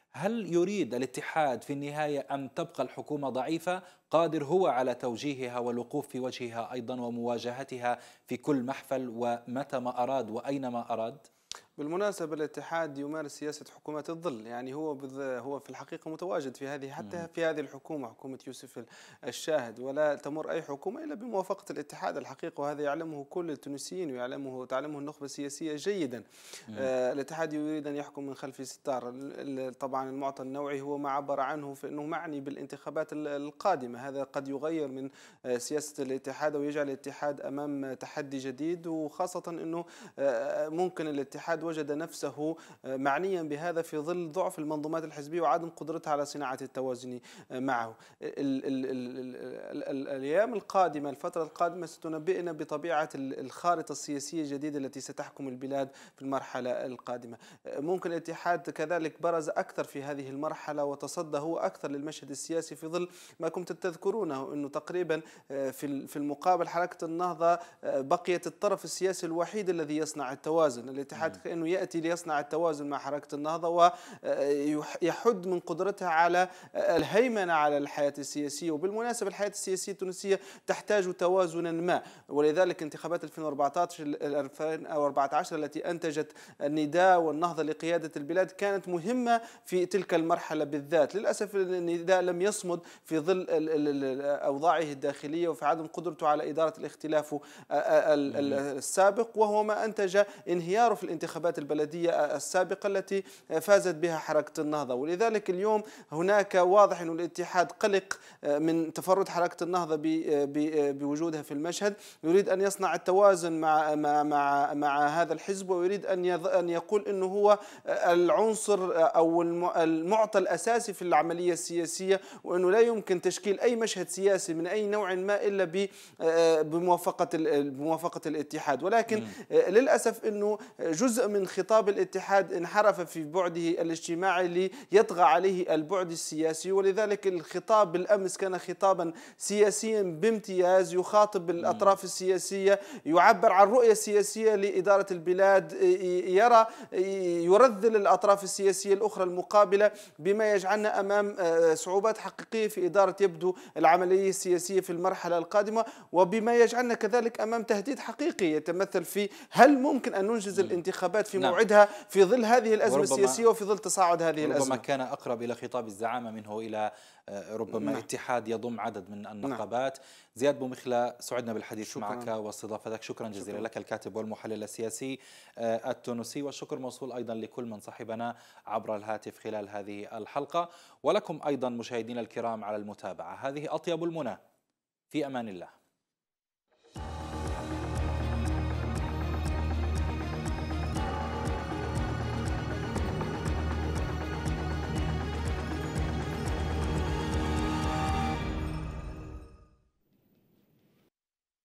هل يريد الاتحاد في النهاية أن تبقى الحكومة ضعيفة قادر هو على توجيهها والوقوف في وجهها أيضا ومواجهتها في كل محفل ومتى ما أراد وأينما أراد؟ بالمناسبة الاتحاد يمارس سياسة حكومة الظل، يعني هو هو في الحقيقة متواجد في هذه حتى في هذه الحكومة، حكومة يوسف الشاهد، ولا تمر أي حكومة إلا بموافقة الاتحاد الحقيقة، وهذا يعلمه كل التونسيين ويعلمه تعلمه النخبة السياسية جيدا. آه الاتحاد يريد أن يحكم من خلف ستار. طبعا المعطى النوعي هو ما عبر عنه في أنه معني بالانتخابات القادمة، هذا قد يغير من سياسة الاتحاد ويجعل الاتحاد أمام تحدي جديد، وخاصة أنه ممكن الاتحاد وجد نفسه معنيا بهذا في ظل ضعف المنظومات الحزبية وعدم قدرتها على صناعة التوازن معه. ال ال ال ال الأيام القادمة، الفترة القادمة ستنبئنا بطبيعة الخارطة السياسية الجديدة التي ستحكم البلاد في المرحلة القادمة. ممكن الاتحاد كذلك برز أكثر في هذه المرحلة وتصدى هو أكثر للمشهد السياسي في ظل ما كنت تذكرونه، أنه تقريبا في في المقابل حركة النهضة بقيت الطرف السياسي الوحيد الذي يصنع التوازن. الاتحاد كأنه يأتي ليصنع التوازن مع حركة النهضة ويحد من قدرتها على الهيمنة على الحياة السياسية. وبالمناسبة الحياة السياسية التونسية تحتاج توازنا ما، ولذلك انتخابات ألفين وأربعة عشر التي أنتجت النداء والنهضة لقيادة البلاد كانت مهمة في تلك المرحلة بالذات. للأسف النداء لم يصمد في ظل أوضاعه الداخلية وفي عدم قدرته على إدارة الاختلاف السابق، وهو ما أنتج انهياره في الانتخابات الانتخابات البلدية السابقة التي فازت بها حركة النهضة. ولذلك اليوم هناك واضح أن الاتحاد قلق من تفرد حركة النهضة بوجودها في المشهد، يريد أن يصنع التوازن مع مع مع, مع هذا الحزب، ويريد أن أن يقول أنه هو العنصر أو المعطى الأساسي في العملية السياسية، وأنه لا يمكن تشكيل أي مشهد سياسي من أي نوع ما إلا بموافقة بموافقة الاتحاد. ولكن للأسف أنه جزء من خطاب الاتحاد انحرف في بعده الاجتماعي ليطغى عليه البعد السياسي، ولذلك الخطاب بالأمس كان خطابا سياسيا بامتياز، يخاطب الأطراف السياسية، يعبر عن رؤية سياسية لإدارة البلاد، يرى يرذل الأطراف السياسية الأخرى المقابلة، بما يجعلنا أمام صعوبات حقيقية في إدارة يبدو العملية السياسية في المرحلة القادمة، وبما يجعلنا كذلك أمام تهديد حقيقي يتمثل في هل ممكن أن ننجز الانتخابات في نعم. موعدها في ظل هذه الأزمة السياسية وفي ظل تصاعد هذه ربما الأزمة. ربما كان أقرب إلى خطاب الزعامة منه إلى ربما نعم. اتحاد يضم عدد من النقابات. نعم. زياد بومخلة، سعدنا بالحديث شكرا. معك واستضافتك. شكرا جزيلا شكرا. لك الكاتب والمحلل السياسي التونسي، والشكر موصول أيضا لكل من صاحبنا عبر الهاتف خلال هذه الحلقة، ولكم أيضا مشاهدينا الكرام على المتابعة. هذه أطيب المنى، في أمان الله.